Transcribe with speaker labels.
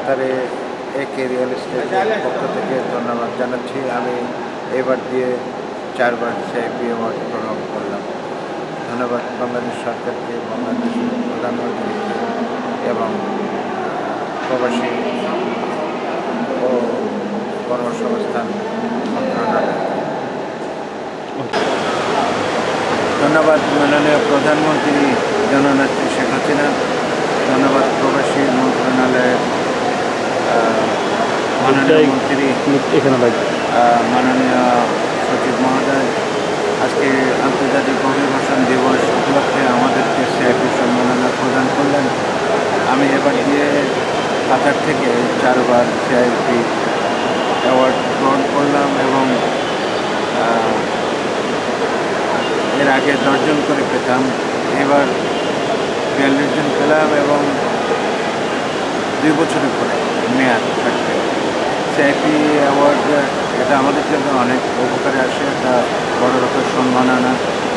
Speaker 1: কাতারে একে রিয়েল এস্টেটের পক্ষ থেকে ধন্যবাদ জানাচ্ছি। আমি এবার দিয়ে 4 বার CIP অ্যাওয়ার্ড গ্রহণ করলাম। ধন্যবাদ বাংলাদেশ সরকারকে, বাংলাদেশের প্রধানমন্ত্রীকে এবং প্রবাসী ও কর্মসংস্থান মন্ত্রণালয়কে। ধন্যবাদ মাননীয় প্রধানমন্ত্রী জননেত্রী শেখ হাসিনা। ধন্যবাদ প্রবাসী মন্ত্রণালয়ের মাননীয় মন্ত্রী, মাননীয় সচিব মহোদয়। আজকে আন্তর্জাতিক অভিবাসন দিবস উপলক্ষে আমাদেরকে CIP সম্মাননা প্রদান করলেন। আমি এবার দিয়ে কাতার থেকে 4 বার CIP অ্যাওয়ার্ড গ্রহণ করলাম এবং এর আগে 10 জন করে পেতাম, এবার 42 জন পেলাম এবং 2 বছরের পরে মেয়াদ থাকবে। CIP অ্যাওয়ার্ড এটা আমাদের জন্য অনেক উপকারে আসে, একটা বড় রকম সম্মাননা।